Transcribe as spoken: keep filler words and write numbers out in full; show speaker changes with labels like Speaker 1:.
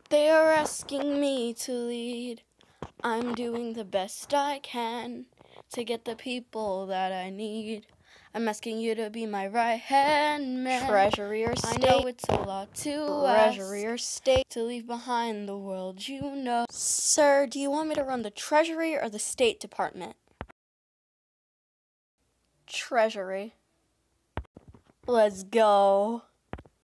Speaker 1: They are asking me to lead. I'm doing the best I can to get the people that I need. I'm asking you to be my right hand man.
Speaker 2: Treasury or state?
Speaker 1: I know it's a lot to
Speaker 2: Treasury
Speaker 1: ask
Speaker 2: or state?
Speaker 1: to leave behind the world you know.
Speaker 2: Sir, do you want me to run the Treasury or the State Department?
Speaker 1: Treasury.
Speaker 2: Let's go.